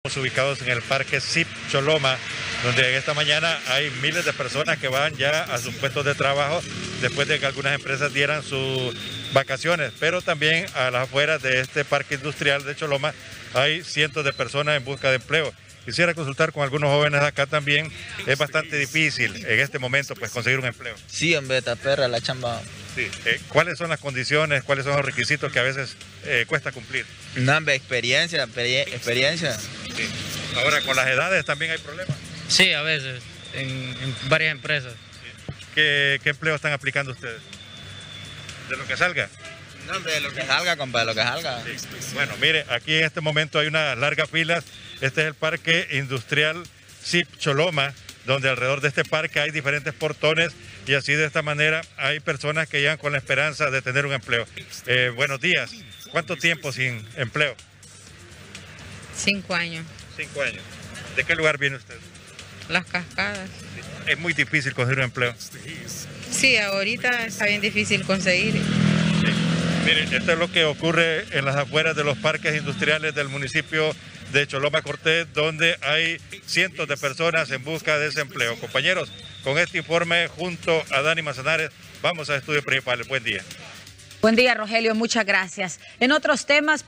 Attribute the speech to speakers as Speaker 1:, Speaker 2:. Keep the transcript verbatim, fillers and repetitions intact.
Speaker 1: Ubicados en el Parque C I P Choloma, donde esta mañana hay miles de personas que van ya a sus puestos de trabajo después de que algunas empresas dieran sus vacaciones, pero también a las afueras de este parque industrial de Choloma hay cientos de personas en busca de empleo. Quisiera consultar con algunos jóvenes acá también. Es bastante difícil en este momento pues conseguir un empleo.
Speaker 2: Sí, hombre, esta perra la chamba.
Speaker 1: Sí. Eh, ¿Cuáles son las condiciones, cuáles son los requisitos que a veces eh, cuesta cumplir?
Speaker 2: No, hombre, experiencia, experiencia.
Speaker 1: Sí. Ahora, con las edades también hay problemas.
Speaker 3: Sí, a veces, en, en varias empresas.
Speaker 1: ¿Qué, ¿Qué empleo están aplicando ustedes? ¿De lo que salga?
Speaker 2: No, hombre, de lo que salga, compa, de lo que salga.
Speaker 1: Sí. Bueno, mire, aquí en este momento hay unas largas filas. Este es el Parque Industrial C I P Choloma, donde alrededor de este parque hay diferentes portones y así de esta manera hay personas que llegan con la esperanza de tener un empleo. Eh, buenos días. ¿Cuánto tiempo sin empleo?
Speaker 4: Cinco años.
Speaker 1: Cinco años. ¿De qué lugar viene usted?
Speaker 4: Las Cascadas.
Speaker 1: Es muy difícil conseguir un empleo.
Speaker 4: Sí, ahorita está bien difícil conseguir.
Speaker 1: Sí. Miren, esto es lo que ocurre en las afueras de los parques industriales del municipio de Choloma Cortés, donde hay cientos de personas en busca de ese empleo. Compañeros, con este informe junto a Dani Manzanares, vamos a Estudios Principales. Buen día.
Speaker 5: Buen día, Rogelio, muchas gracias. En otros temas...